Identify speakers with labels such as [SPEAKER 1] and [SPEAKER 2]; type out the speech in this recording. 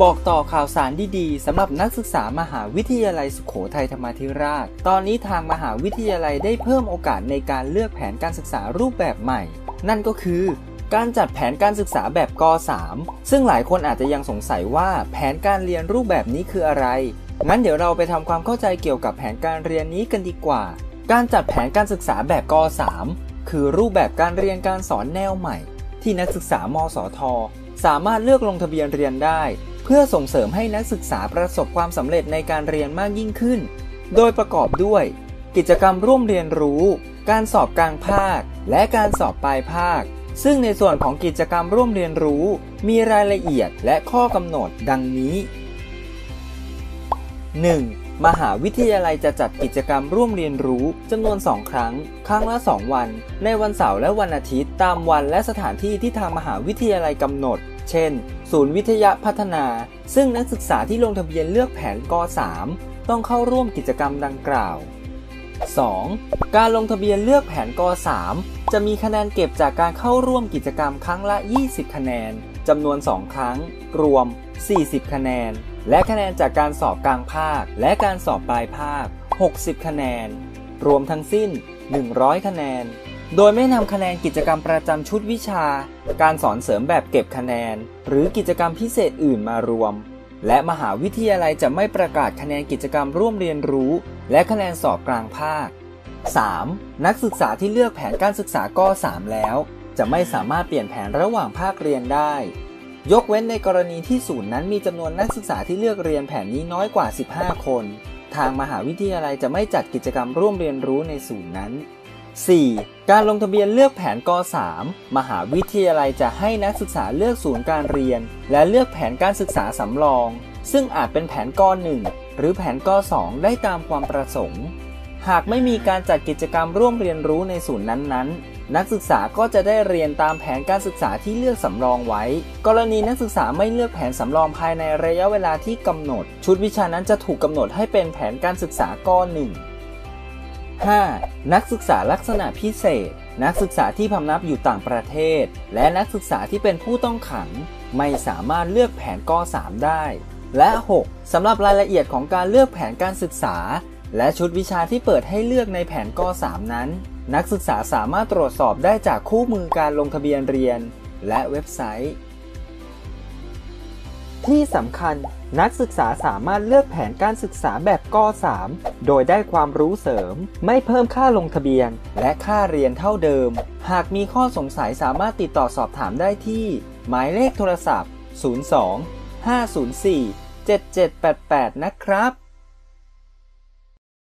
[SPEAKER 1] บอกต่อข่าวสารดีๆสำหรับนักศึกษามหาวิทยาลัยสุโขทัยธรรมาธิราชตอนนี้ทางมหาวิทยาลัยได้เพิ่มโอกาสในการเลือกแผนการศึกษารูปแบบใหม่นั่นก็คือการจัดแผนการศึกษาแบบก.3 ซึ่งหลายคนอาจจะยังสงสัยว่าแผนการเรียนรูปแบบนี้คืออะไรงั้นเดี๋ยวเราไปทำความเข้าใจเกี่ยวกับแผนการเรียนนี้กันดีกว่าการจัดแผนการศึกษาแบบก.3 คือรูปแบบการเรียนการสอนแนวใหม่ที่นักศึกษามสท.สามารถเลือกลงทะเบียนเรียนได้เพื่อส่งเสริมให้นักศึกษาประสบความสำเร็จในการเรียนมากยิ่งขึ้นโดยประกอบด้วยกิจกรรมร่วมเรียนรู้การสอบกลางภาคและการสอบปลายภาคซึ่งในส่วนของกิจกรรมร่วมเรียนรู้มีรายละเอียดและข้อกำหนดดังนี้ 1. มหาวิทยาลัยจะจัดกิจกรรมร่วมเรียนรู้จำนวน2 ครั้งครั้งละ2 วันในวันเสาร์และวันอาทิตย์ตามวันและสถานที่ที่ทางมหาวิทยาลัยกำหนดเช่นศูนย์วิทยาพัฒนาซึ่งนักศึกษาที่ลงทะเบียนเลือกแผนก.3 ต้องเข้าร่วมกิจกรรมดังกล่าว 2. การลงทะเบียนเลือกแผนก.3 จะมีคะแนนเก็บจากการเข้าร่วมกิจกรรมครั้งละ20คะแนนจำนวน2 ครั้งรวม40คะแนนและคะแนนจากการสอบกลางภาคและการสอบปลายภาค60คะแนนรวมทั้งสิ้น100คะแนนโดยไม่นำคะแนนกิจกรรมประจำชุดวิชาการสอนเสริมแบบเก็บคะแนนหรือกิจกรรมพิเศษอื่นมารวมและมหาวิทยาลัยจะไม่ประกาศคะแนนกิจกรรมร่วมเรียนรู้และคะแนนสอบกลางภาค 3. นักศึกษาที่เลือกแผนการศึกษาก.3 แล้วจะไม่สามารถเปลี่ยนแผนระหว่างภาคเรียนได้ยกเว้นในกรณีที่ศูนย์นั้นมีจำนวนนักศึกษาที่เลือกเรียนแผนนี้น้อยกว่า15คนทางมหาวิทยาลัยจะไม่จัดกิจกรรมร่วมเรียนรู้ในศูนย์นั้น 4. การลงทะเบียนเลือกแผนก.3 มหาวิทยาลัยจะให้นักศึกษาเลือกศูนย์การเรียนและเลือกแผนการศึกษาสำรองซึ่งอาจเป็นแผนก.1 หรือแผนก.2 ได้ตามความประสงค์หากไม่มีการจัดกิจกรรมร่วมเรียนรู้ในศูนย์นั้นๆนักศึกษาก็จะได้เรียนตามแผนการศึกษาที่เลือกสำรองไว้กรณีนักศึกษาไม่เลือกแผนสำรองภายในระยะเวลาที่กำหนดชุดวิชานั้นจะถูกกำหนดให้เป็นแผนการศึกษาก.1 5. นักศึกษาลักษณะพิเศษนักศึกษาที่พำนักอยู่ต่างประเทศและนักศึกษาที่เป็นผู้ต้องขังไม่สามารถเลือกแผนก.3 ได้และ 6. สำหรับรายละเอียดของการเลือกแผนการศึกษาและชุดวิชาที่เปิดให้เลือกในแผนก.3 นั้นนักศึกษาสามารถตรวจสอบได้จากคู่มือการลงทะเบียนเรียนและเว็บไซต์ที่สำคัญนักศึกษาสามารถเลือกแผนการศึกษาแบบก.3 โดยได้ความรู้เสริมไม่เพิ่มค่าลงทะเบียนและค่าเรียนเท่าเดิมหากมีข้อสงสัยสามารถติดต่อสอบถามได้ที่หมายเลขโทรศัพท์02 504 7788นะครับ